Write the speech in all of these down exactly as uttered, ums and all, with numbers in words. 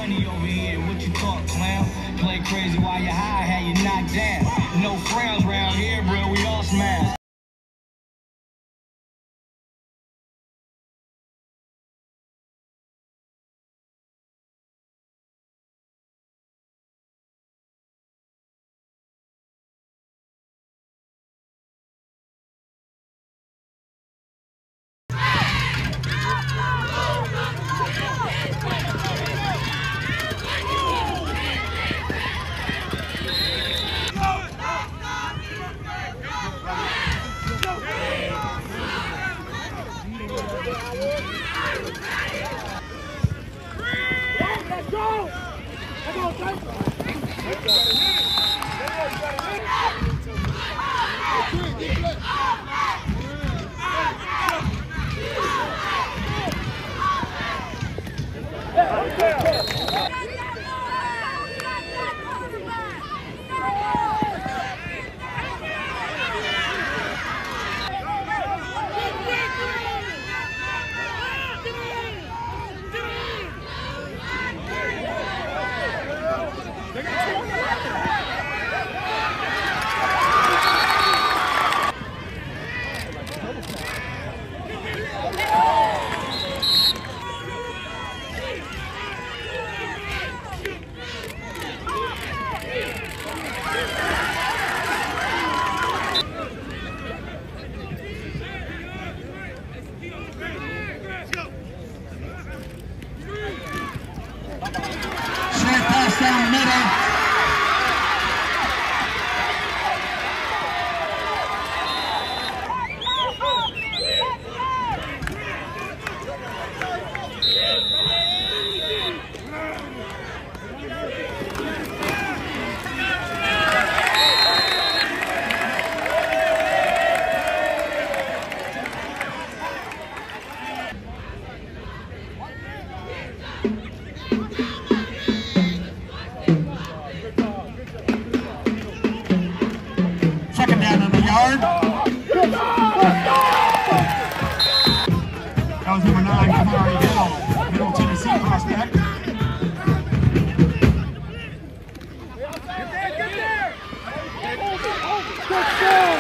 money over here. What you thought, clown? Play crazy while you high, had you knocked down. No frowns round here, bro. We all smash. Down the middle. Second down in the yard. That was number nine, Kamari Hill, Middle Tennessee prospect. Get there, get there! Hold it, hold it! Good goal!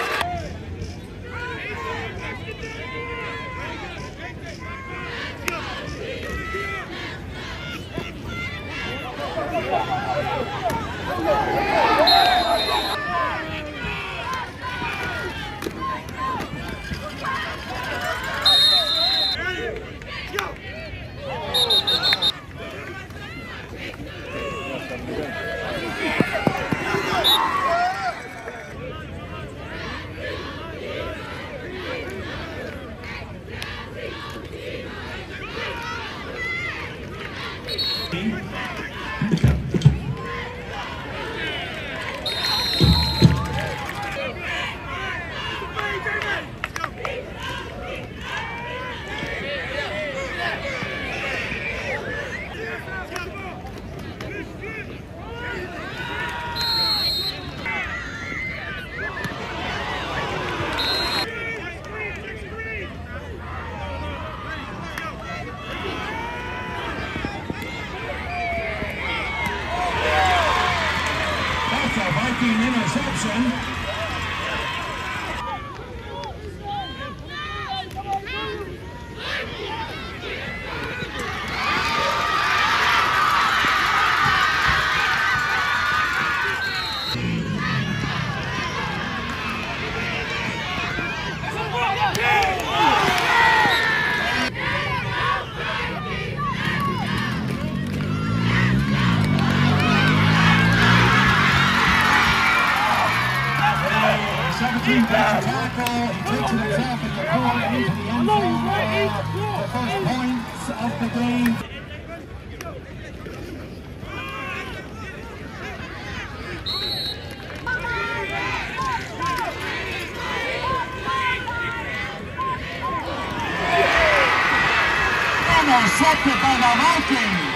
Interception. seventeen tackle, he takes it himself at the point into the end zone for the first points of the game. Intercepted by the Vikings.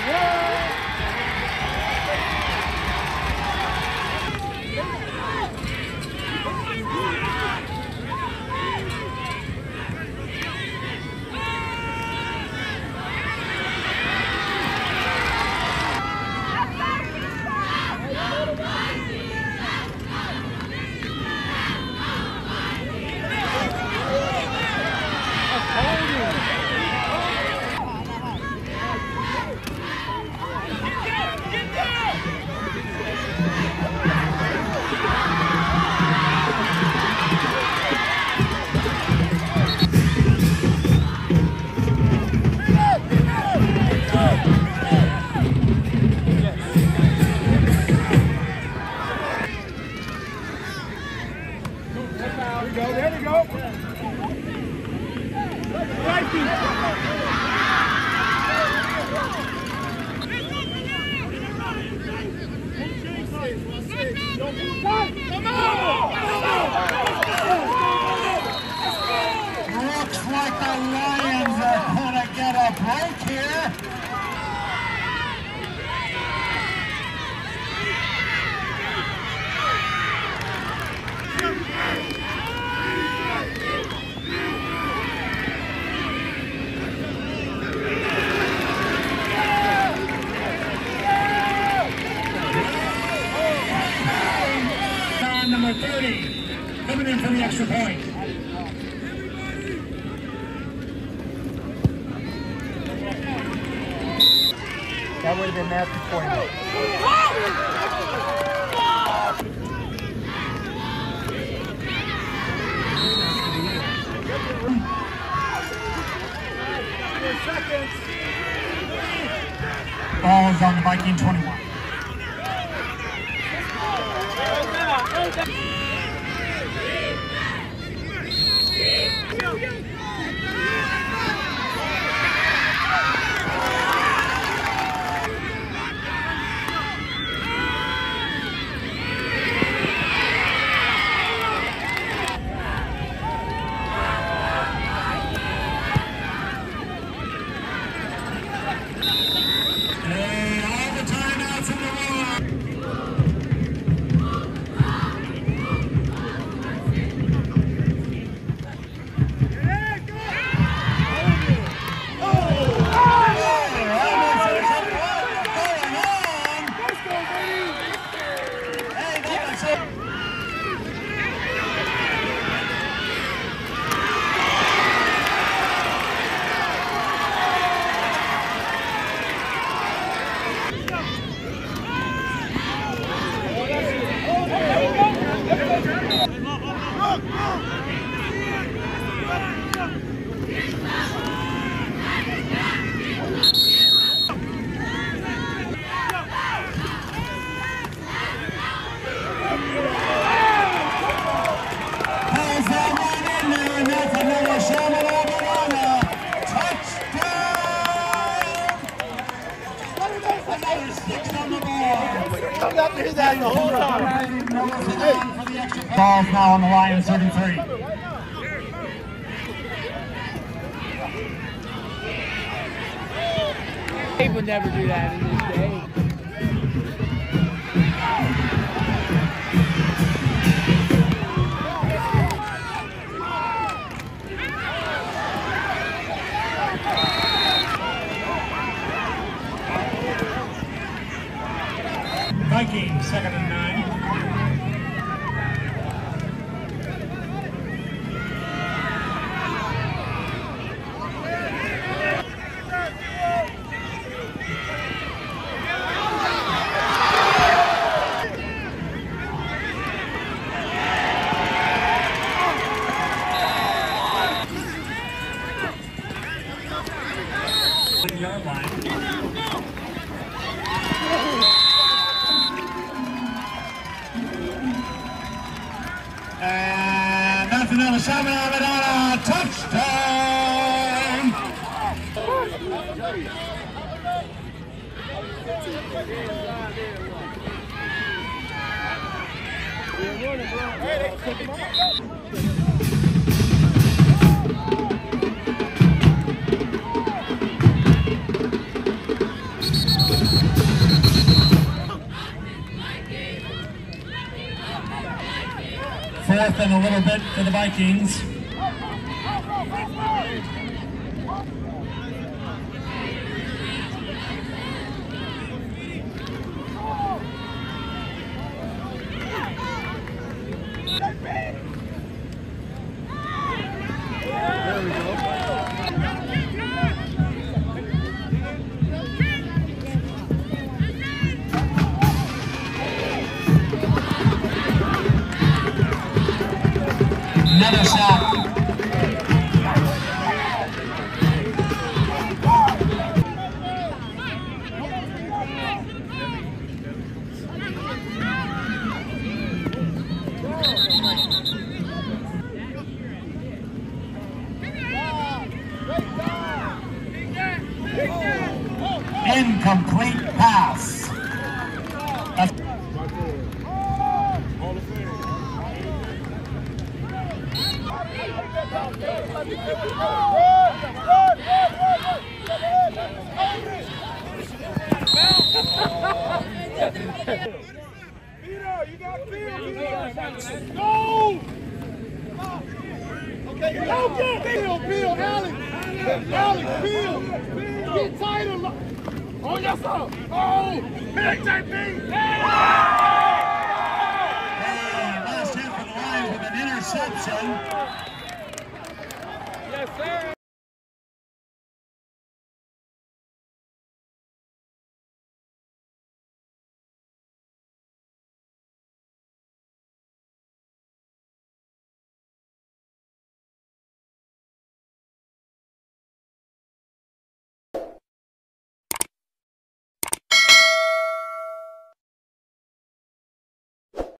Looks like the Lions are going to get a break here. Number thirty, coming in for the extra point. That would have been nasty for him. Ball's on the Viking twenty-one. Has that one in there, and that's another Chaminade-Madonna. Touchdown! Another six on the board. I'm not doing that the whole time. Ball's now on the Lions thirty-three. They would never do that in this day. Vikings, second and nine. Yard line. And that's another Chaminade-Madonna touchdown! slipping a little bit for the Vikings. Another shot. Incomplete pass. That's you got Bill. Go! Okay, go get Bill, Bill, Alex. Alex, Bill. Get tighter. Oh, yes, sir. Oh, big J P. Hey, last hit for the Lions with an interception. Yes, sir.